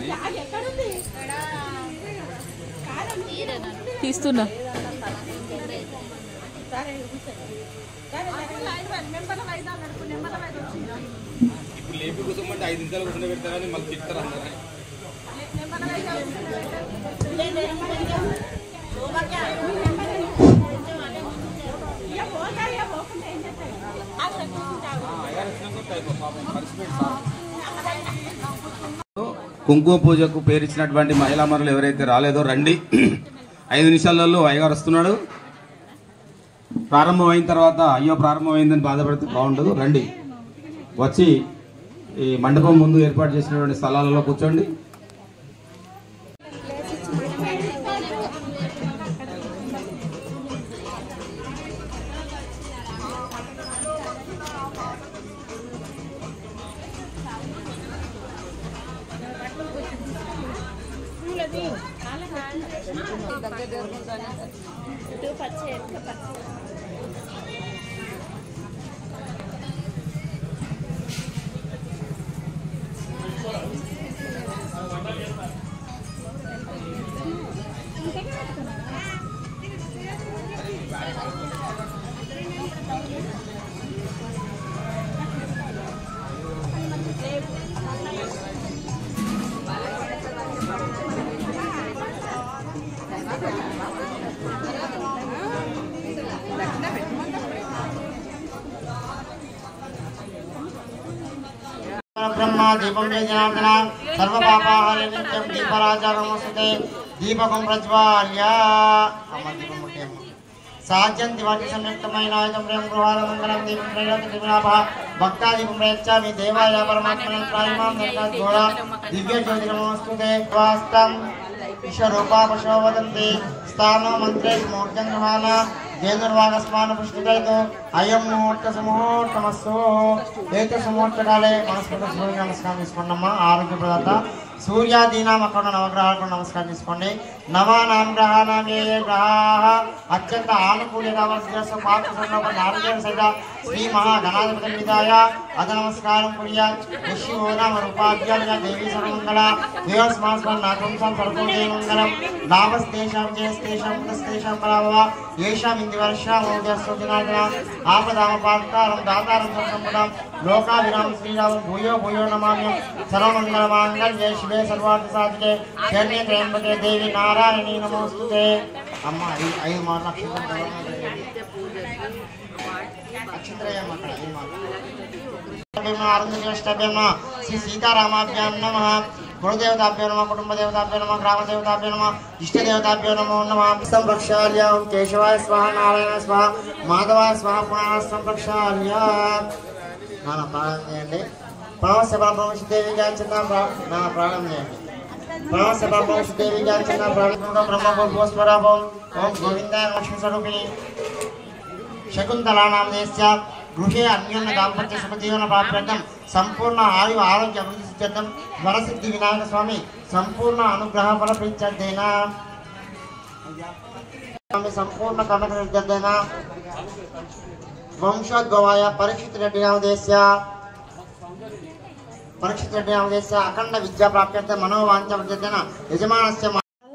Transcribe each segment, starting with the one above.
తీస్తున్నా. ఇప్పుడు లేపి కూర్చోమంటే 5 నిమిషాలు కూర్చొని పెడతారని మళ్ళీ తిడతారు అందరూ. కుంకుమ పూజకు పేరిచ్చినటువంటి మహిళామణులు ఎవరైతే రాలేదో రండి. 5 నిమిషాలలో అయ్యగారు వస్తున్నాడు. ప్రారంభమైన తర్వాత అయ్యో ప్రారంభమైందని బాధపడితే బాగుండదు. రండి, వచ్చి ఈ మండపం ముందు ఏర్పాటు చేసినటువంటి స్థలాలలో కూర్చోండి. ब्रह्मा दीपं जनार्दन सर्वपापाहारे नित्यं दीपराजानमस्तुते दीपकं प्रज्वाल्य साज्यं दिवाटी संयुक्तमय नायकं गृहारमंगलं दीपं प्रेरयति दिव्याभः भक्तादीपं प्रयच्छामि देवाय परमात्मने प्रायमां नरकाद्घोरा दिव्य ज्योतिर्नमस्तुते वास्तं ईश्वरूपा पशो वदन्ति स्थानो मन्त्रे मूर्तिं गृहाना धेनुर्वागस्मान पुष्टिकैतो अयं मुहूर्तसमुहूर्तमस्तु एतत्समुहूर्तकाले మనస్ఫూర్తిగా సూర్య నమస్కారం చేసుకోండమ్మా. ఆరోగ్యప్రదాత సూర్యాదీనాం అక్కడ నవగ్రహాలకు నమస్కారం చేసుకోండి. నవానాం గ్రహానాం ఏ గ్రహాః అత్యంత ఆనుకూల్యంగా వర్తిస్తూ పాత్రలోపల ఆరోగ్య సహిత శ్రీ మహాగణాధిపతి విదాయ అద నమస్కారం కుర్యాత్. యశో నామ రూపాభ్యాం దేవీ సర్వమంగళ దేవస్మాస్మన్ నాథంసం సర్వోదయ మంగళం లాభస్తేషాం జయస్తేషాం పునస్తేషాం పరాభవ येषाम् इंदिवर्षामोदयस्तुतिनादिना आपदामपात्तारं दातारं संपदां लोकाभिराम श्रीरामं भूयो भूयो नमाम्यहं सर्वमङ्गलमाङ्गल्ये शिवे सर्वार्थसाधिके शरण्ये त्र्यम्बके देवी नारायणी नमोस्तुते. अम्म ऐदु माटलु अक्षिंतरयम् अक्कड ऐदु माटलु आरण्यज्येष्ठाभ्यां श्री सीतारामाभ्यां नमः. कुलदेवताभ्यो नमः, कुटुंबदेवताभ्यो नमः, ग्रामदेवताभ्यो नमः, इष्टदेवताभ्यो नमो नमः. संरक्षाल्य केशवाय स्वाहा नारायणाय स्वाहा माधवाय स्वाहा पुनः संरक्षाल्य नाना प्राणं చేయండి. ప్రణవస్య బ్రహ్మవిష్ణుదేవి గాంచన నానా ప్రాణం చేయండి. ప్రణవస్య బ్రహ్మవిష్ణుదేవి గాంచన ప్రాణంలో బ్రహ్మభూస్వరాభం ఓం గోవిందాయ లక్ష్మీ స్వరూపిణి శకుంతలానాం దేశ్య గృహే అన్యోన్య దాంపత్య సుఖజీవన ప్రాప్త్యర్థం సంపూర్ణ ఆయు ఆరోగ్య అభివృద్ధి సిద్ధ్యర్థం వరసిద్ధి వినాయక స్వామి సంపూర్ణ అనుగ్రహ ఫల ప్రీత్యర్థేన సంపూర్ణ కర్మక సిద్ధ్యర్థేన వంశోద్భవాయ పరీక్షిత్ రెడ్డి నామదేశ్య అఖండ విద్యా ప్రాప్త్యర్థం మనోవాంఛ వృద్ధ్యర్థేన యజమానస్య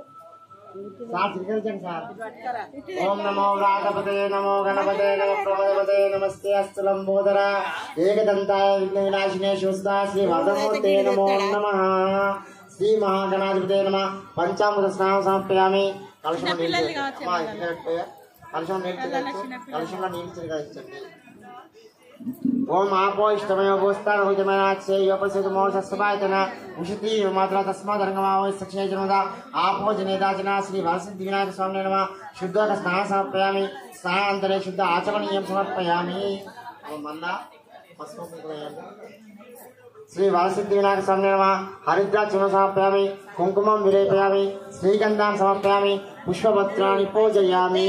ओम नमो राघपते नमो गणपते नमो प्रमदपते नमस्ते अस्तु लंबोदर एकदंताय विघ्नविनाशिने शुस्ता श्री वरदमूर्ते नमो नमः. श्री महागणाधिपते नमः. पंचामृत स्नानं समर्पयामि. कलशं नीलचंदी ओम आपो इष्टमयो भूस्तान हुजमनाक्षे योपसित मोहसस्वायतन उषिति मात्रा तस्मात् रंगमावै सक्षय जनोदा आपो जनेदा जना श्री वरसिद्धि विनायक स्वामी नमः. शुद्धोदक स्नानं समर्पयामि. स्नानानन्तरे शुद्ध आचमनीयं समर्पयामि. मन्ना श्री वरसिद्धि विनायक स्वामी नमः. हरिद्राचूर्णं समर्पयामि. कुंकुमं विलेपयामि. श्रीगन्धां समर्पयामि. पुष्पपत्राणि पूजयामि.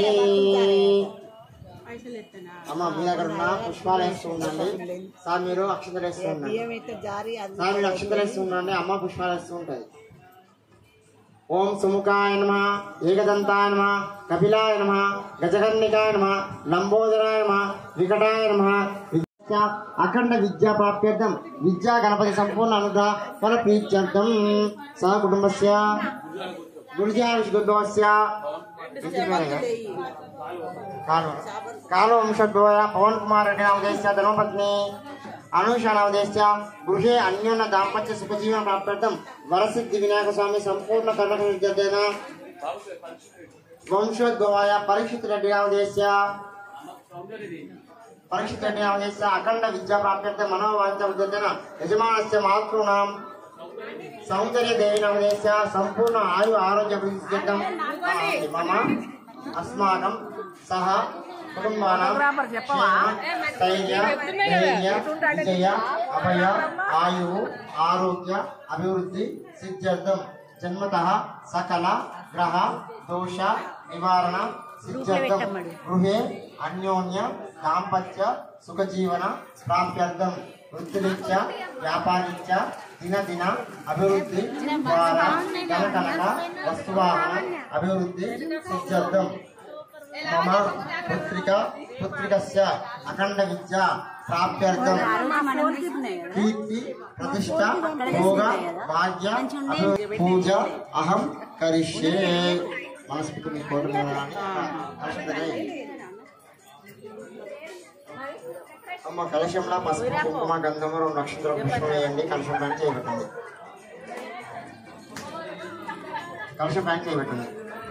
అమ్మ మీ దగ్గర ఉన్న పుష్పాలు వేస్తూ ఉండండి. సార్ మీరు అక్షంతలు వేస్తూ ఉండండి. సార్ మీరు అక్షంతలు వేస్తూ ఉండండి. అమ్మ పుష్పాలు వేస్తూ ఉంటుంది. ఓం సుముఖాయ నమః, ఏకదంతాయ నమః, కపిలాయ నమః, గజకర్ణికాయ నమః, లంబోదరాయ నమః, వికటాయ నమః. అఖండ విద్యా ప్రాప్త్యర్థం విద్యా గణపతి సంపూర్ణ అనుగ్రహ ఫల ప్రీత్యర్థం సహ కుటుంబస్య గురుజావిష్గుద్వస్య కాలో వంశోద్భవ పవన్ కుమార్ రెడ్డి నామదేశ్య ధర్మపత్ని అనూష నామదేశ్య గృహే అన్యోన్య దాంపత్య సుఖజీవన ప్రాప్త్యర్థం వరసిద్ధి వినాయక స్వామి సంపూర్ణ కర్ణక విద్యర్థేన వంశోద్భవాయ పరీక్షిత్ రెడ్డి నామదేశ్య అఖండ విద్యా ప్రాప్త్యర్థం మనోవాంఛ విద్యర్థేన యజమానస్య మాతృనాం సౌందర్య దేవి నామదేశ్య సంపూర్ణ ఆయు ఆరోగ్య అభివృద్ధిర్థం మమ అస్మాకం సహ కుటుంబానాం స్థైర్య ధైర్య విజయ అభయ ఆయు ఆరోగ్య అభివృద్ధి సిద్ధ్యర్థం జన్మతః సకల గ్రహ దోష నివారణ సిద్ధ్యర్థం గృహే అన్యోన్య దాంపత్య సుఖజీవన ప్రాప్త్యర్థం వృత్తిరీత్యా వ్యాపారీత్యా దినదిన అభివృద్ధి ద్వారా ధనకనక వస్తువాహన అభివృద్ధి సిద్ధ్యర్థం మమ పుత్రికస్య అఖండ విద్య ప్రాప్త్యర్థం కీర్తి ప్రతిష్ట భోగ భాగ్య పూజ అహం కరిష్యే. మనస్ఫూర్తి మీ కోరుకున్నారని అమ్మ కలశంలో పసుపు కుంకుమ గంధము 2 నక్షత్రం పుష్పం వేయండి. కలశం పైన చేయబెట్టండి. కలశం పైన చేయబెట్టండి.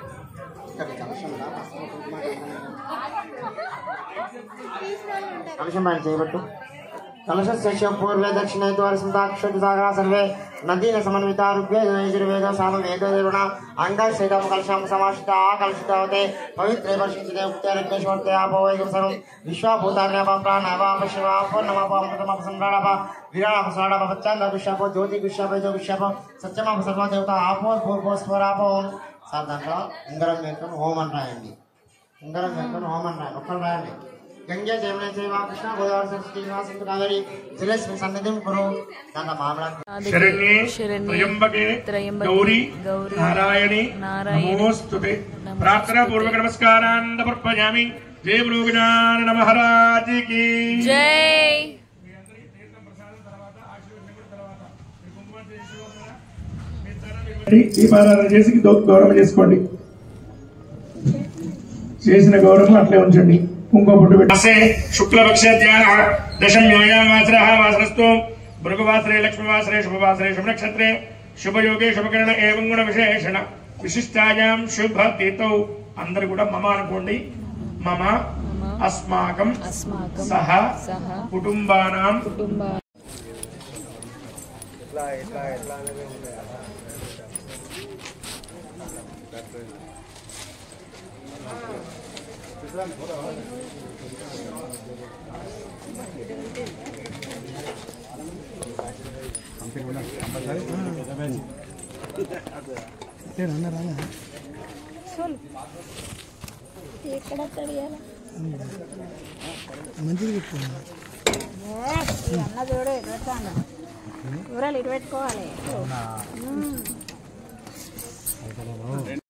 కలశం పైన చేయబెట్టు. కలశస్య పూర్వే దక్షిణే ద్వారసింతాక్షరా సర్వే నదీన సమన్విత ఋగ్వేద సామవేద దేవణ అంగశైతం కలశం సమాశ్రిత కలుషితవతే పవిత్రే వర్షించే ఉత్తరగ్నేశ్వర్తే ఆపోవైకం సర్వం విశ్వభూతాన్యప ప్రాణాప శివ పూర్ణమప సంరాడప విరాడప సరాడప పచ్చాంద విశ్వప జ్యోతి విశ్వప జో విశ్వప సత్యమప సర్వదేవత ఆపో పూర్వస్వరాపో. సార్ దాంట్లో ఉంగరం వేసుకొని హోమం రాయండి. ఉంగరం వేసుకొని హోమం రాయండి. ఒక్కరు రాయండి. గంగే జమున చైవ కృష్ణ గోదావరి సరస్వతి సింధు కావేరి జలేస్మిన్ సన్నిధిం కురు. దాంట్లో మామూలు శరణ్యే త్రయంబకే గౌరీ నారాయణి నమోస్తుతే. ప్రార్థనా పూర్వక నమస్కారాన్ సమర్పయామి. జయ గణానన మహారాజ్ కి జై. దీపారాధన చేసి గౌరవం చేసుకోండి. చేసిన గౌరవం అట్లే ఉంచండి. కుంకుమ పుట్టు పెట్టి శుక్లపక్షాధ్యాయ దశమ్యోయామాసరః వాసరస్తు భృగువాసరే లక్ష్మీవాసరే శుభవాసరే శుభనక్షత్రే శుభయోగే శుభకరణ ఏవం గుణ విశేషణ విశిష్టాయాం శుభ తీతౌ. అందరు కూడా మమ అనుకోండి. మమ అస్మాకం సహ కుటుంబానాం మంచిగా పెట్టుకున్నా అన్న చూడే పెట్టాను కూరలు ఇటు పెట్టుకోవాలి.